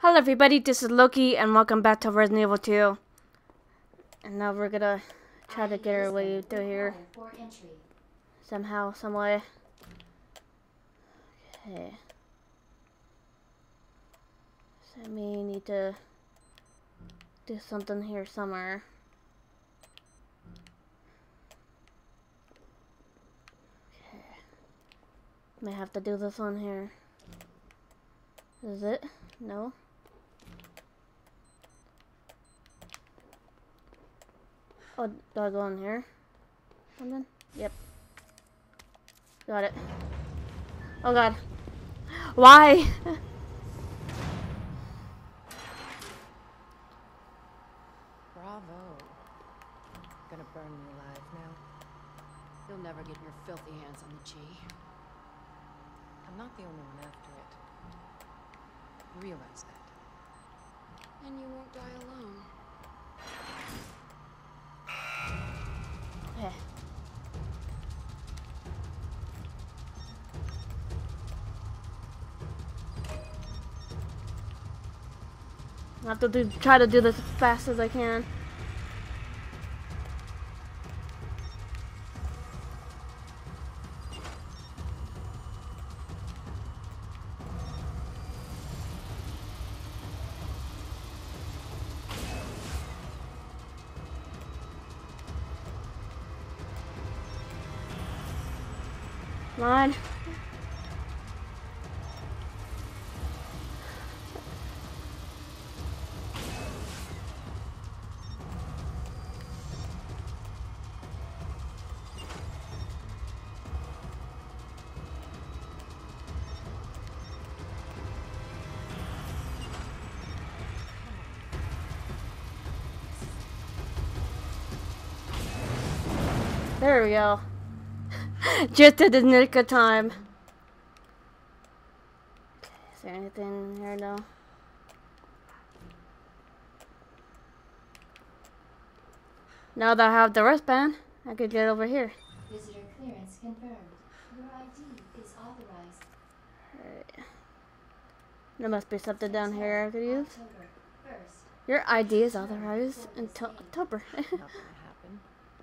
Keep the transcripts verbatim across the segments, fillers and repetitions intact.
Hello everybody, this is Loki and welcome back to Resident Evil two. And now we're gonna try to get our way through here. Somehow, some way. Okay. So I may need to do something here somewhere. Okay. May have to do this one here. Is it? No? Oh, do I go in here? Something? Yep. Got it. Oh god. Why? Bravo. Gonna burn me alive now. You'll never get your filthy hands on the G. I'm not the only one after it. Realize that. And you won't die alone. Okay. I have to do, try to do this as fast as I can. Come on. There we go. Just at the nick of time. Is there anything here now? Now that I have the wristband, I could get over here. Visitor clearance confirmed. Your I D is authorized. Alright. There must be something down here I could use. October first. Your I D is authorized until October. Not gonna happen.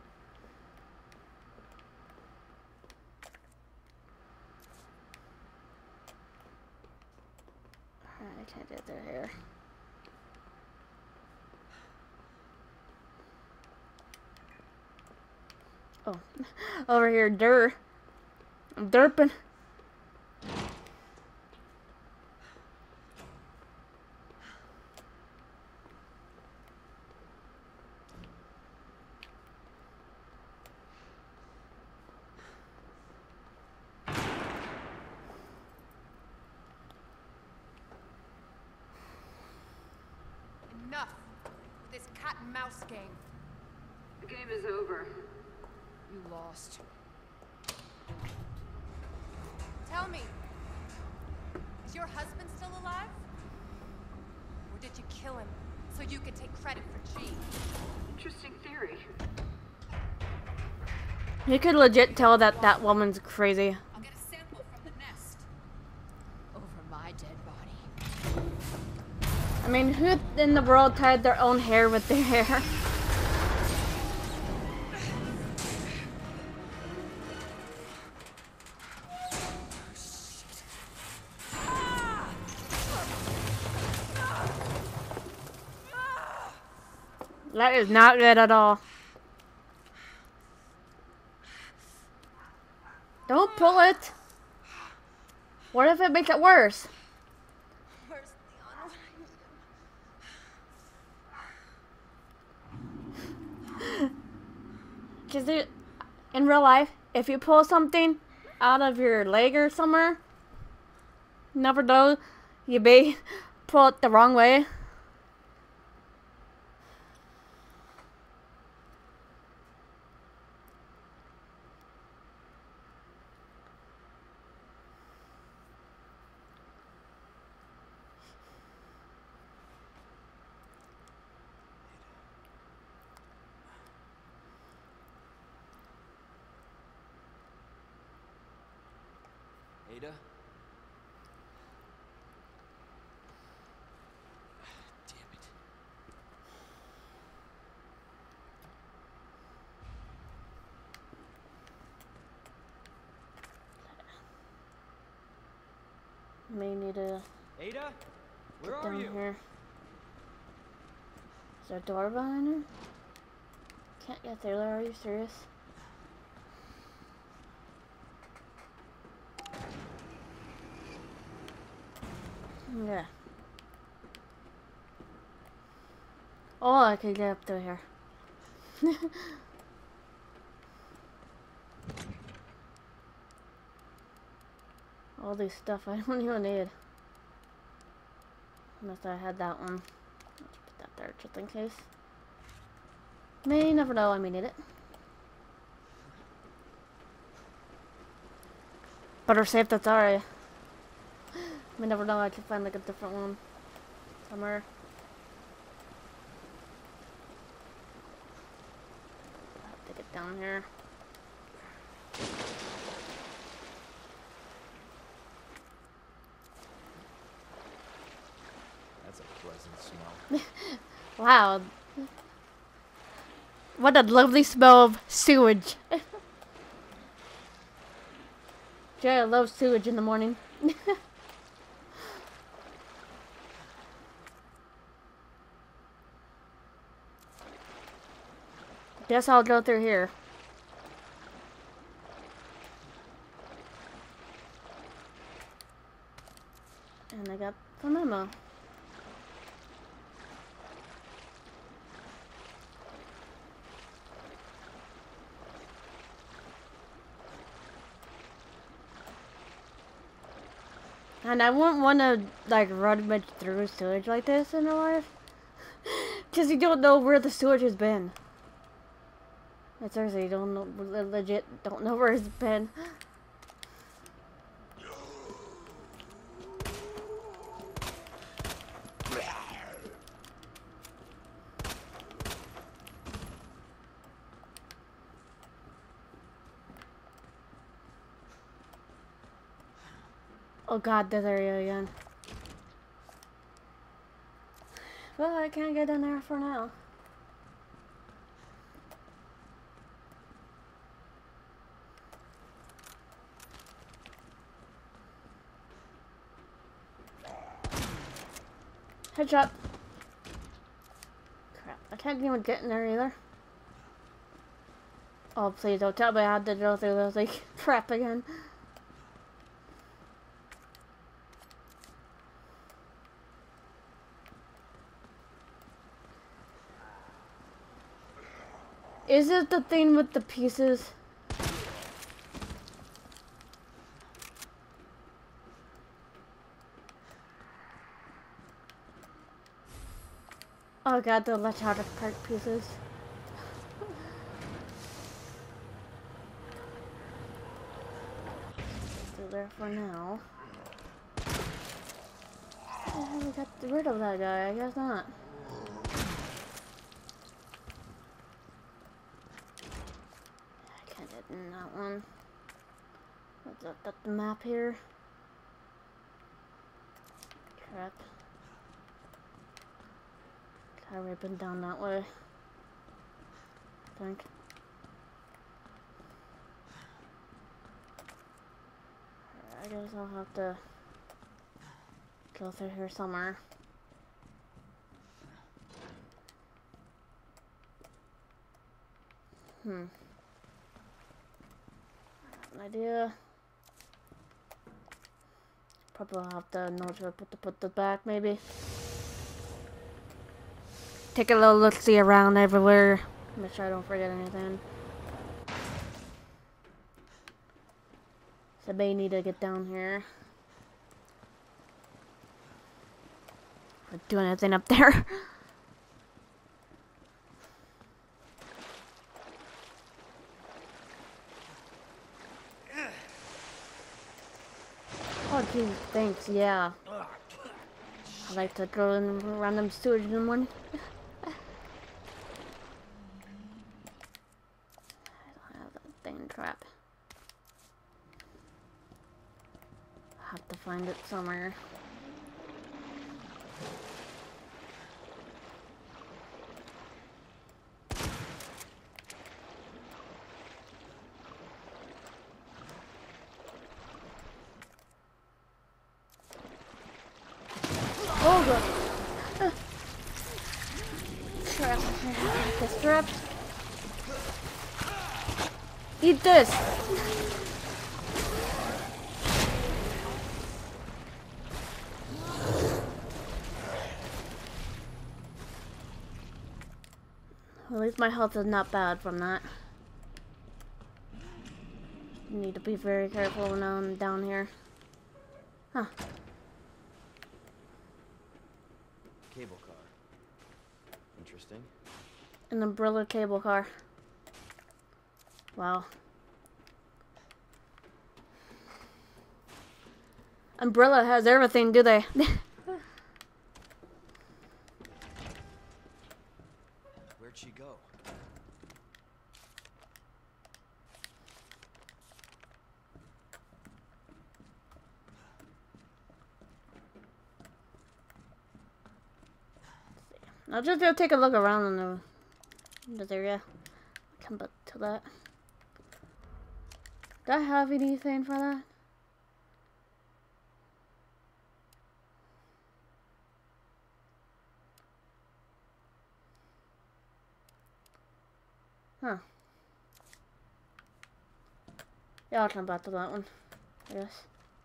I can't get through here. Oh, over here, der. I'm derping. Enough with this cat and mouse game. The game is over. You lost. Tell me, is your husband still alive? Or did you kill him so you could take credit for G? Interesting theory. You could legit tell that that woman's crazy. I'll get a sample from the nest. Over my dead body. I mean, who in the world tied their own hair with their hair? That is not good at all. Don't pull it. What if it makes it worse? Where's Leon? Because in real life, if you pull something out of your leg or somewhere, never know, you may pull it the wrong way. Ada? May need to Ada, where get are down you? here. Is there a door behind her? Can't get through there, are you serious? Yeah. Oh, I could get up through here. All this stuff I don't even need. Unless I had that one. Let's put that there just in case. May never know, I may need it. Better safe than sorry. May never know, I can find like a different one somewhere. I have to get down here. That's a pleasant smell. Wow. What a lovely smell of sewage. Jay, I love sewage in the morning. Guess I'll go through here. And I got some ammo. And I wouldn't want to like run much through sewage like this in real life. Because you don't know where the sewage has been. Like, seriously, you don't know, legit don't know where it's been. Oh god, this area again. Well, I can't get in there for now. Headshot. Crap, I can't even get in there either. Oh, please don't tell me I had to go through those like crap again. Is it the thing with the pieces? Oh god, the electronic part pieces. So there for now. Oh, we got rid of that guy, I guess not. I can't get in that one. What's that, that the map here? Crap. I've already been down that way, I think. I guess I'll have to go through here somewhere. Hmm. I have an idea. Probably I'll have to know to put the put this back, maybe. Take a little look-see around everywhere. Make sure I don't forget anything. So I may need to get down here. Or do anything up there. Oh geez, thanks, yeah. I like to go in random sewage in the morning. Crap. I have to find it somewhere. Oh god. Uh. Trap. This trap. Eat this. At least my health is not bad from that. Need to be very careful when I'm down here. Huh. Cable car. Interesting. An umbrella cable car. Wow. Umbrella has everything, do they? Where'd she go? I'll just go take a look around in the, in this area. Come back to that. Do I have anything for that? Huh. Yeah, I'll come back to that one, I guess.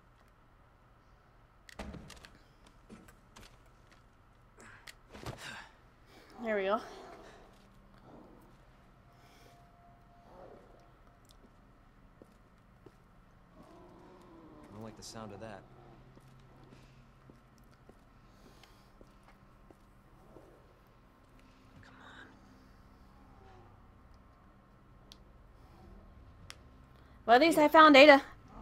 There we go. I don't like the sound of that. Come on. Well, at least I found Ada.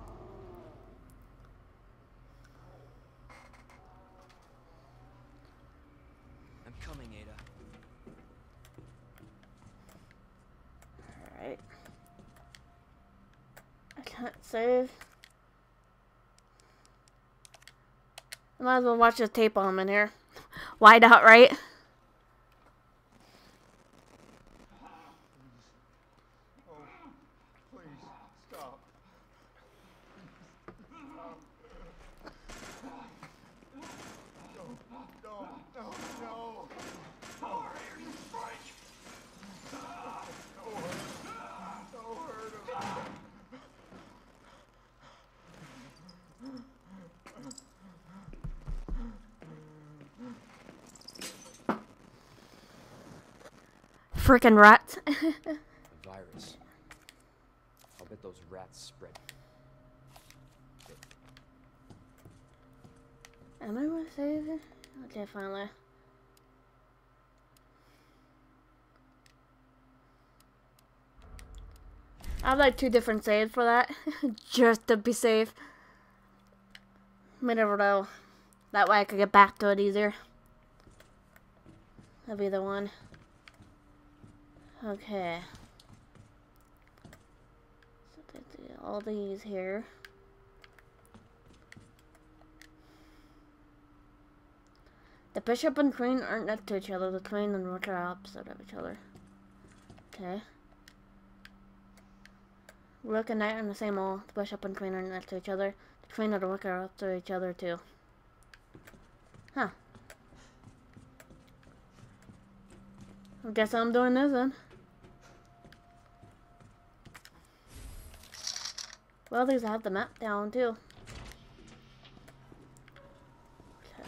I'm coming, Ada. Alright. I can't save. I might as well watch the tape on him in here. Wide out, right? Freaking rats. A virus. I'll bet those rats spread. Am I gonna save it? Okay, finally. I have like two different saves for that. Just to be safe. You never know. That way I could get back to it easier. That'd be the one. Okay. So that's all these here. The bishop and queen aren't next to each other. The queen and rook are opposite of each other. Okay. Rook and knight are in the same wall. The bishop and queen are next to each other. The queen and the rook are up to each other too. Huh. I guess I'm doing this then. Well, these have the map down too. Okay.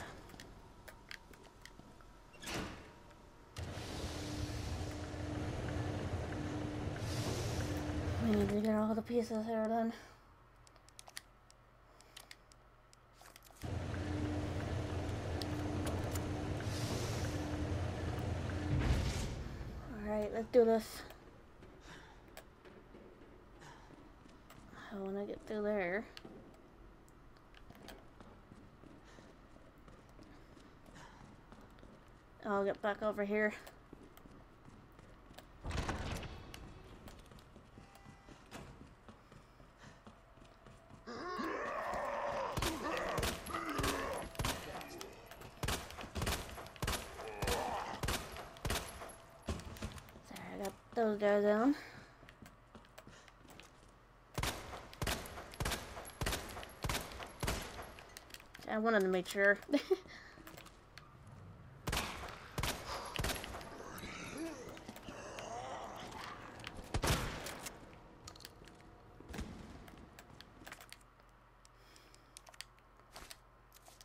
We need to get all the pieces here then. Alright, let's do this. I want to get through there. I'll get back over here. Sorry, I got those guys down. I wanted to make sure.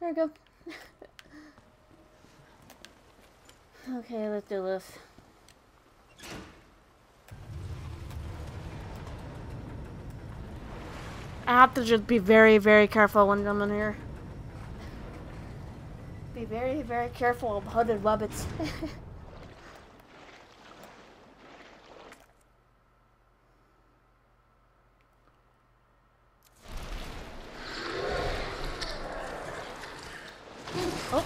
we go. Okay, let's do this. I have to just be very, very careful when I'm in here. Be very, very careful of hooded rabbits. Oh.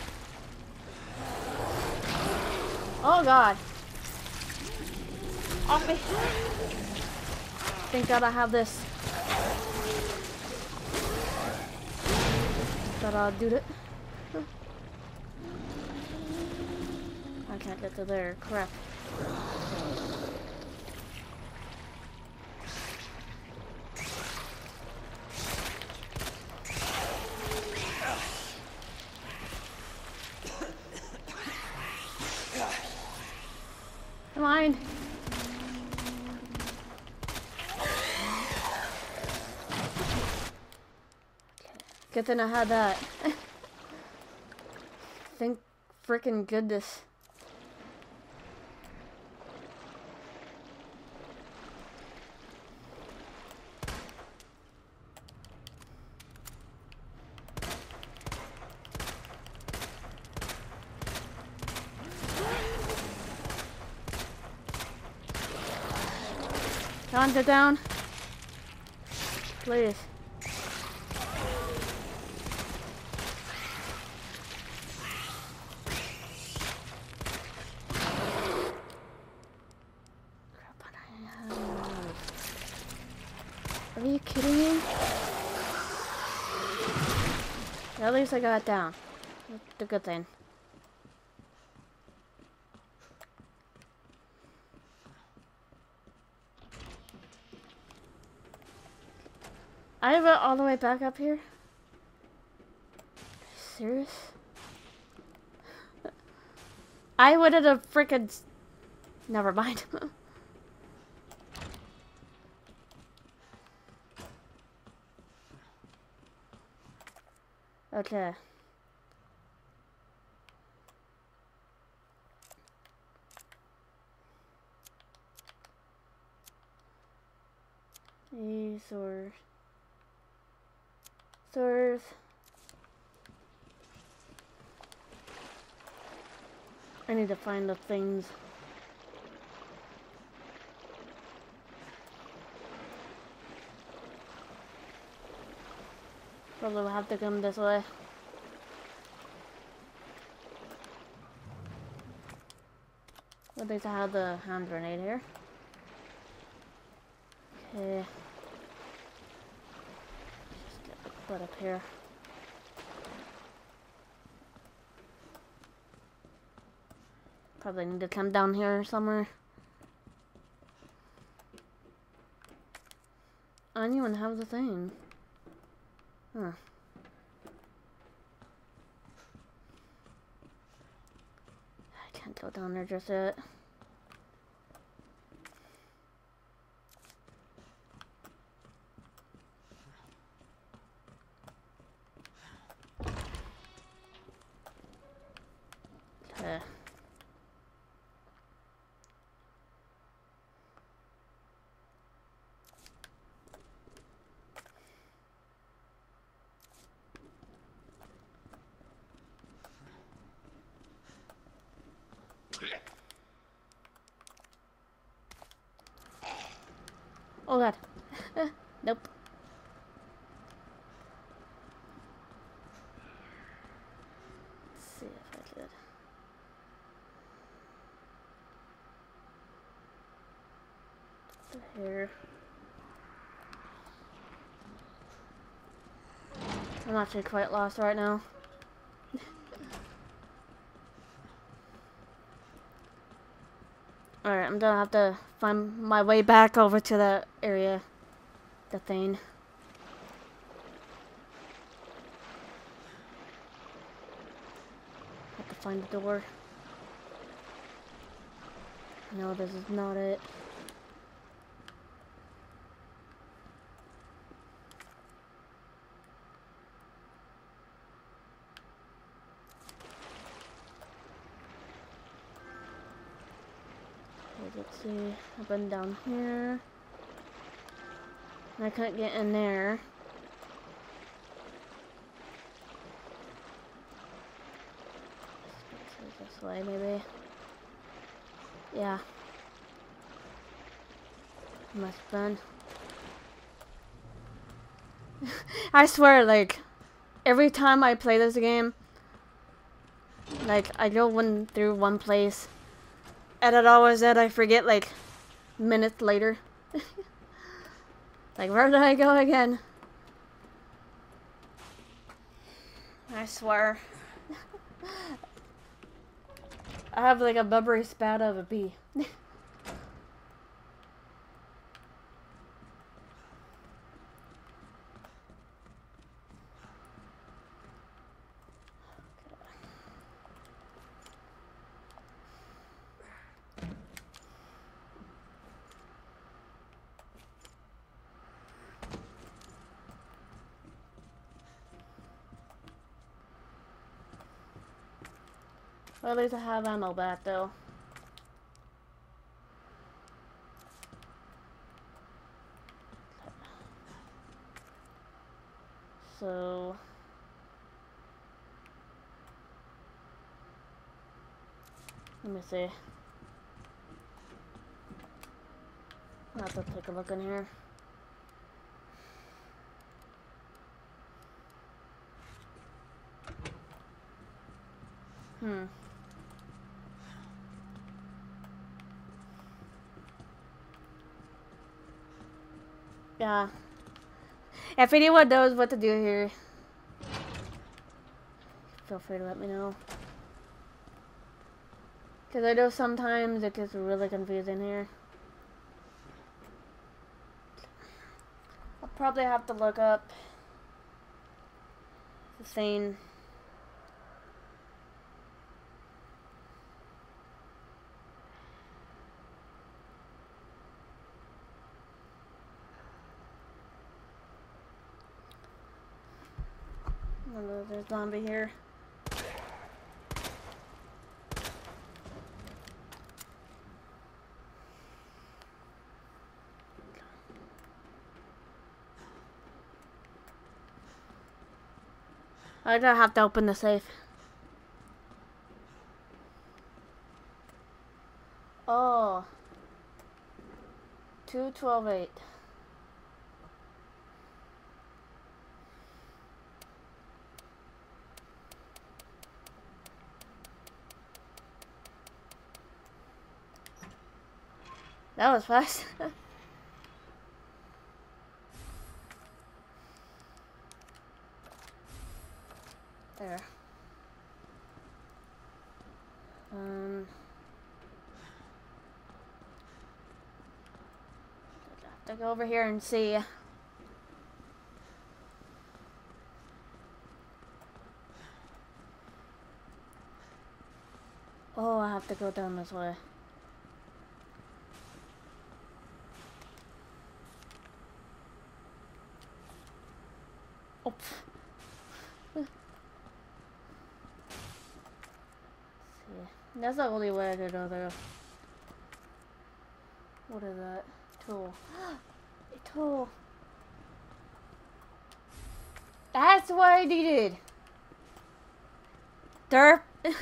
Oh god. Off me. Thank god I have this. But I'll do it. I can't get to there. Crap. Come on. Good thing I had that. Thank frickin' goodness. Come on, get down. Please. Are you kidding me? At least I got it down. That's the good thing. I have it all the way back up here? Serious? I would have freaking. Never mind. Okay. These or swords. I need to find the things. Probably will have to come this way. At least I have the hand grenade here. Okay. Just get the butt up here. Probably need to come down here somewhere. I don't even have the thing. Huh. I can't go down there just yet. Okay. Oh god. Nope. Let's see if I could. Here. I'm actually quite lost right now. Alright, I'm gonna have to find my way back over to that area. The thing. Have to find the door. No, this is not it. let's see. I've been down here. I couldn't get in there. This way, maybe. Yeah. Must have been. I swear, like, every time I play this game, like, I go one through one place, and it always that I forget, like, minutes later. Like, where did I go again? I swear. I have, like, a bubbery spout of a bee. Well, at least I have ammo back, though. So... let me see. I'll have to take a look in here. Hmm. Yeah. If anyone knows what to do here, feel free to let me know. Because I know sometimes it gets really confusing here. I'll probably have to look up the thing. Oh, there's a zombie here. I'm gonna have to open the safe. Oh. two twelve eight. That was fast. There. Um. I have to go over here and see. Oh, I have to go down this way. Oh. See, that's the only way I could go there. What is that? Tool. A tool. That's what I needed. Derp.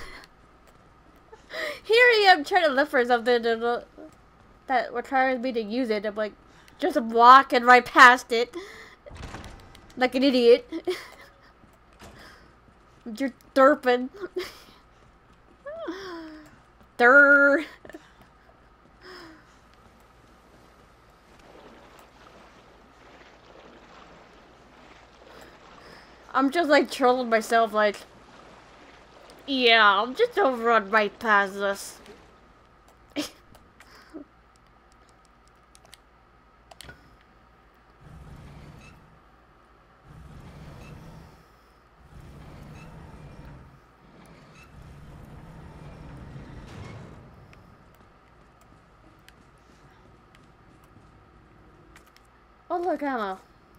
Here I am trying to look for something that requires me to use it. I'm like, just walking right past it. Like an idiot. You're derping. Durr. I'm just like trolling myself like, yeah, I'll just overrun right past this. Oh, look, ammo.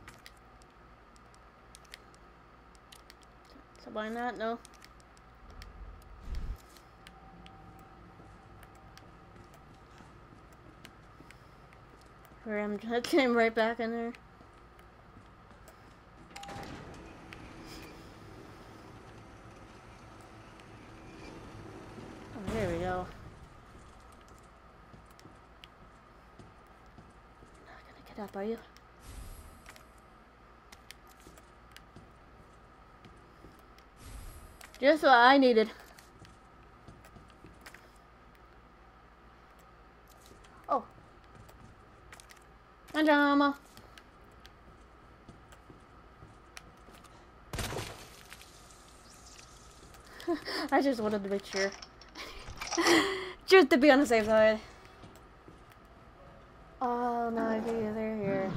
So why not? No. Where I'm just came right back in there. Oh, here we go. Not gonna get up, are you? Just what I needed. Oh. Hi, drama. I just wanted to make sure. Just to be on the safe side. Oh no, I think they're here.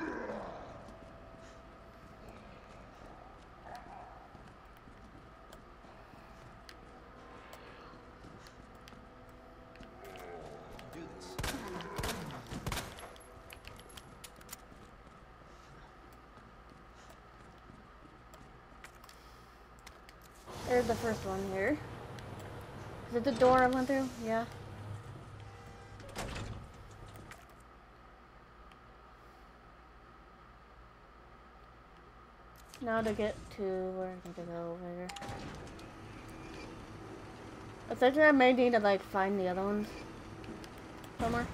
Do this. There's the first one here. Is it the door I went through? Yeah. Now to get to where I need to go over here. Essentially, I may need to like find the other ones somewhere.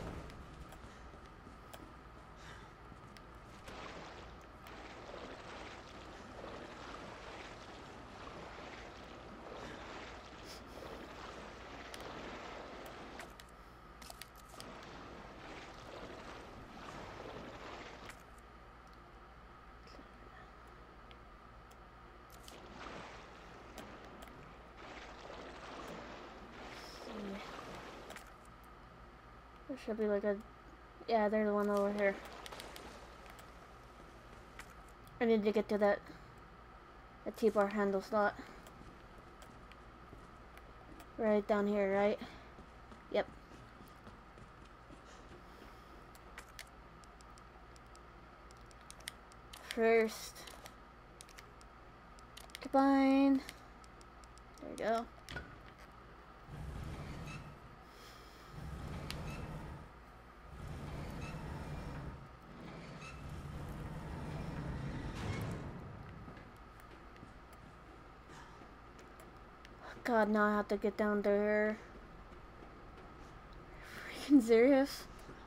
There should be like a, yeah, there's the one over here. I need to get to that, the T-bar handle slot. Right down here, right? Yep. First, combine. There we go. God, now I have to get down there. Freaking serious?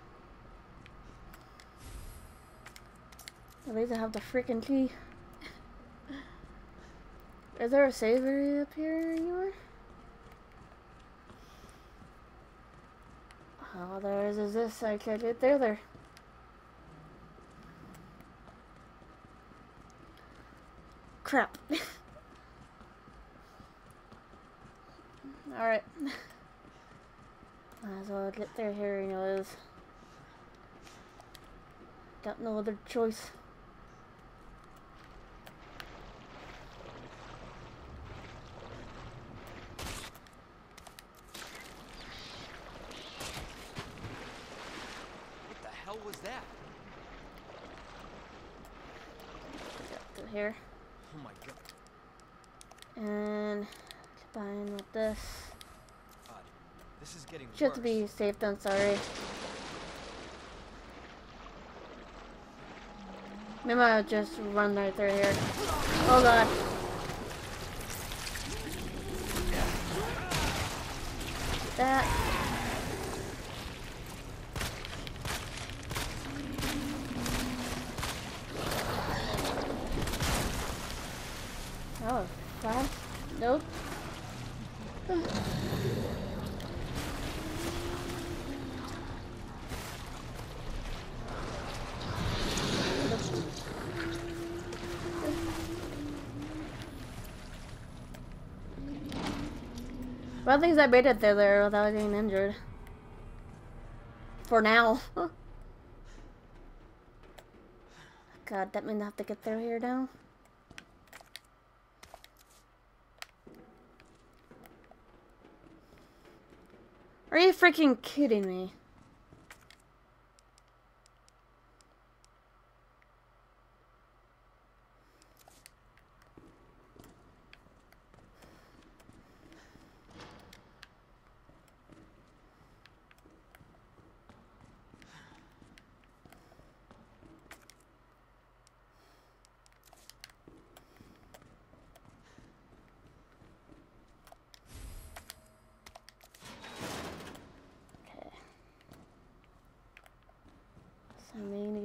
At least I have the freaking key. Is there a save area up here anywhere? All there is is this. I can't get there. There. Crap. Alright. Might as well get there here anyways. Got no other choice. What the hell was that? Got to here. Oh my god. And combine with this. God, this is getting Just worse. to be safe than sorry. Maybe I'll just run right through here. Oh god. That. Oh, fast? Nope. Well, things I made it through there without getting injured. For now. God, that means I have to get through here now. Are you freaking kidding me?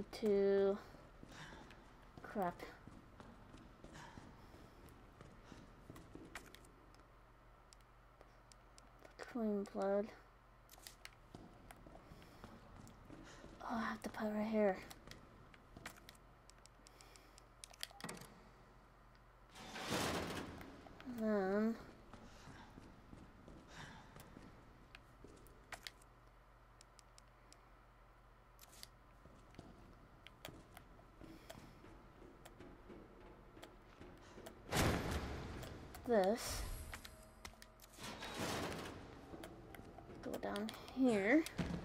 to... Crap. Clean plug. Oh, I have to put it right here. Then... this. Go down here.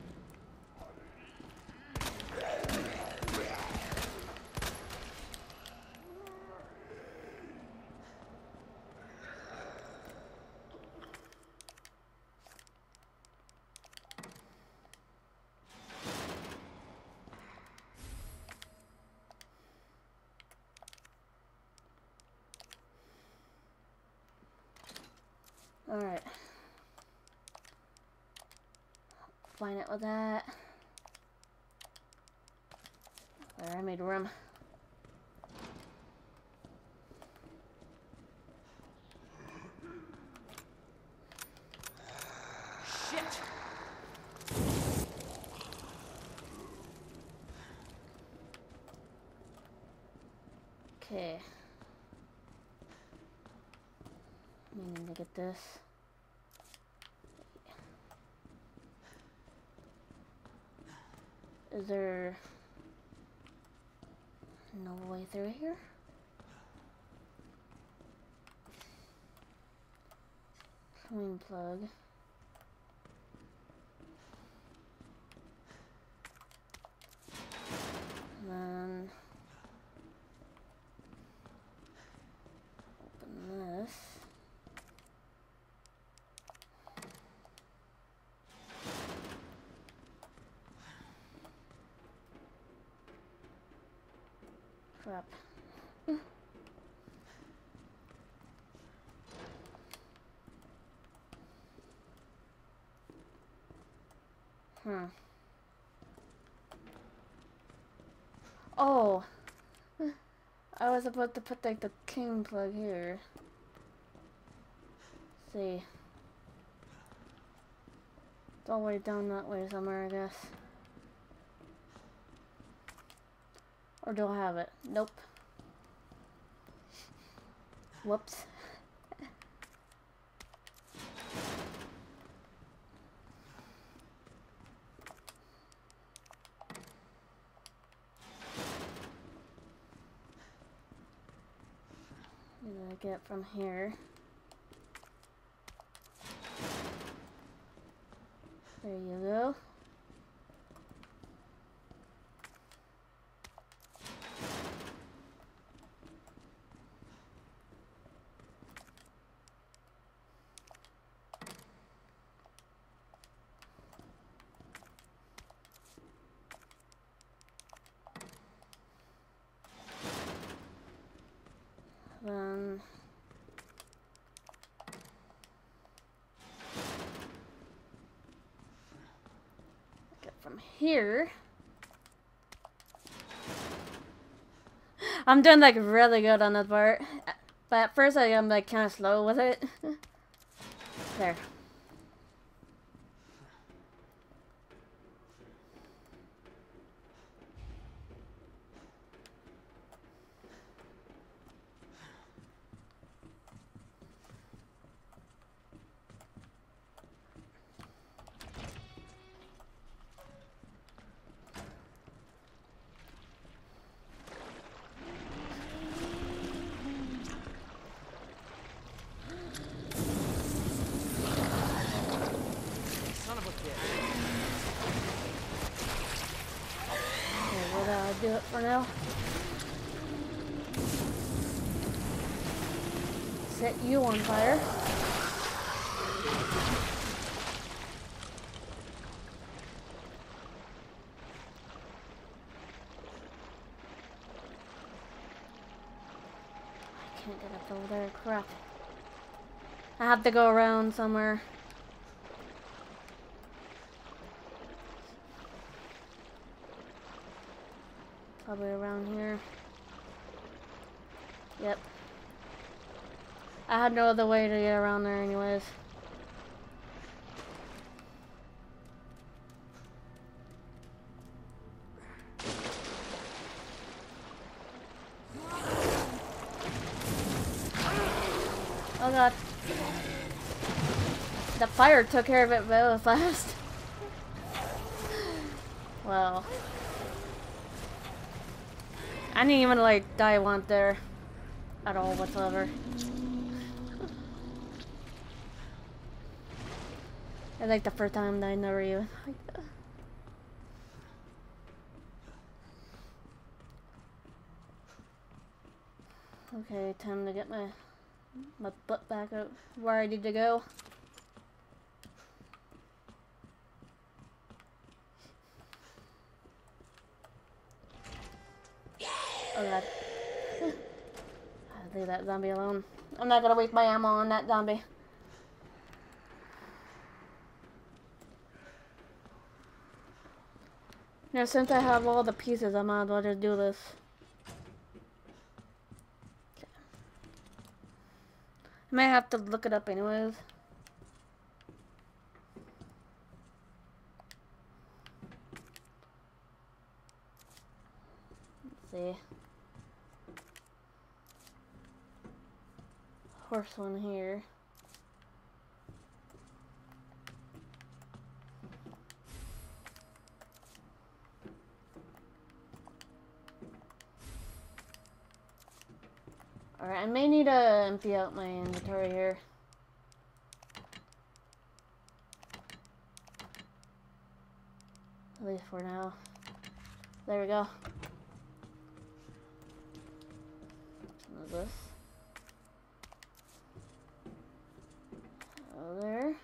Alright. Line it with that. There, I made room. Shit! Okay. I need to get this. Is there no way through here? Clean plug. And then open this. Crap. Hmm. Oh. I was about to put like the king plug here. Let's see. It's all the way down that way somewhere, I guess. Or do I have it? Nope. Whoops. I'm gonna get from here. There you go. Then get from here. I'm doing like really good on that part, but at first I am like kind of slow with it. There. Do it for now. Set you on fire. I can't get up over there. Crap. I have to go around somewhere. Probably around here. Yep. I had no other way to get around there anyways. Oh god. The fire took care of it very fast. Well. I didn't even like die once there. At all whatsoever. I like the first time that I never even like that. Okay, time to get my my butt back up where I need to go. Oh god. Leave that zombie alone. I'm not gonna waste my ammo on that zombie. Now, since I have all the pieces, I might as well just do this. Okay. I may have to look it up anyways. Let's see. Horse one here. Alright, I may need to empty out my inventory here. At least for now. There we go. Some of this. Oh, there.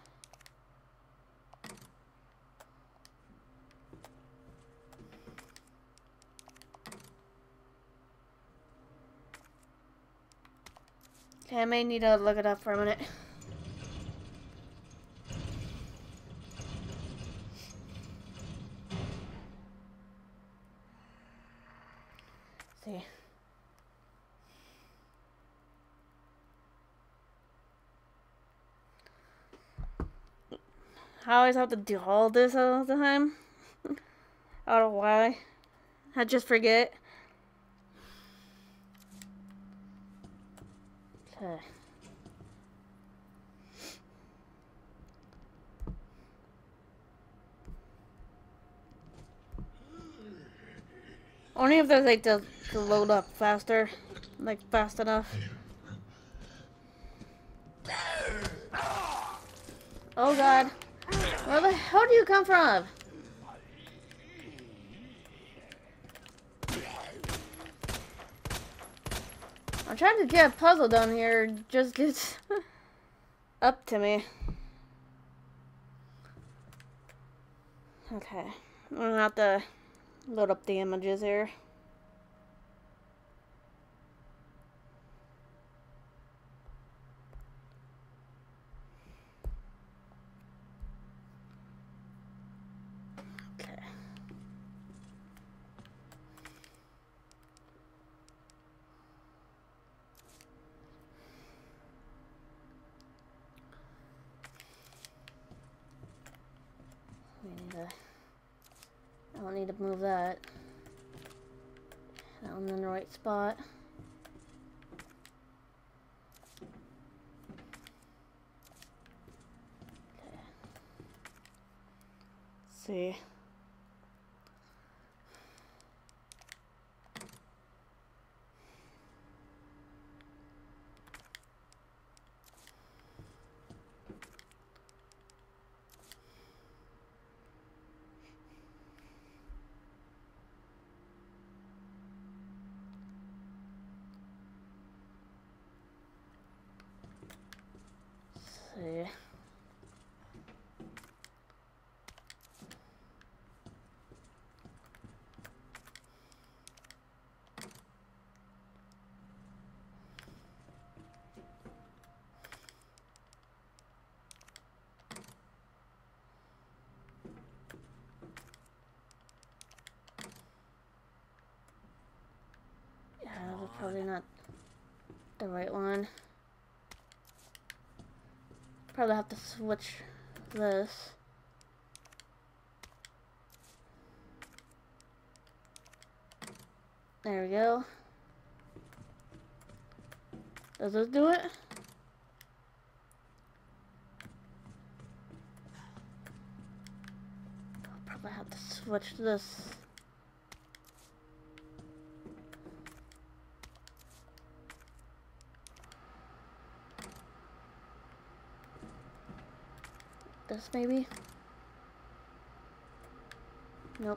Okay, I may need to look it up for a minute. Let's see. I always have to do all this all the time. I don't know why. I just forget. Okay. Only if there's like to, to load up faster, like fast enough. Oh god. Where the hell do you come from? I'm trying to get a puzzle done here. It just gets up to me. Okay. I'm gonna have to load up the images here. Okay. We need to, I don't need to move that. That one's in the right spot. Okay. Let's see. See. probably not the right one. Probably have to switch this. There we go. Does this do it? I'll probably have to switch this. This maybe? Nope.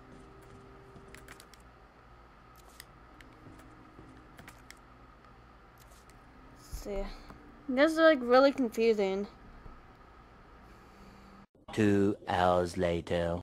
Let's see. This is like really confusing. Two hours later.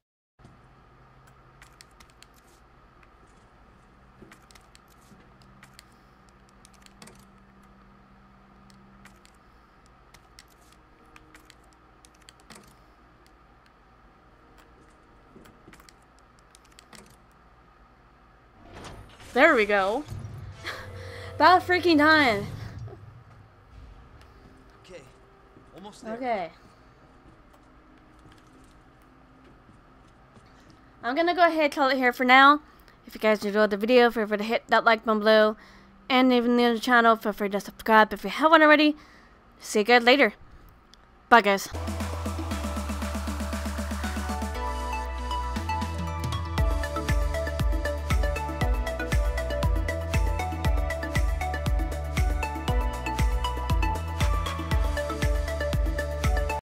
There we go. About freaking time. Okay, almost there. Okay. I'm gonna go ahead and call it here for now. If you guys enjoyed the video, feel free to hit that like button below. And if you're new to the channel, feel free to subscribe if you haven't already. See you guys later. Bye guys.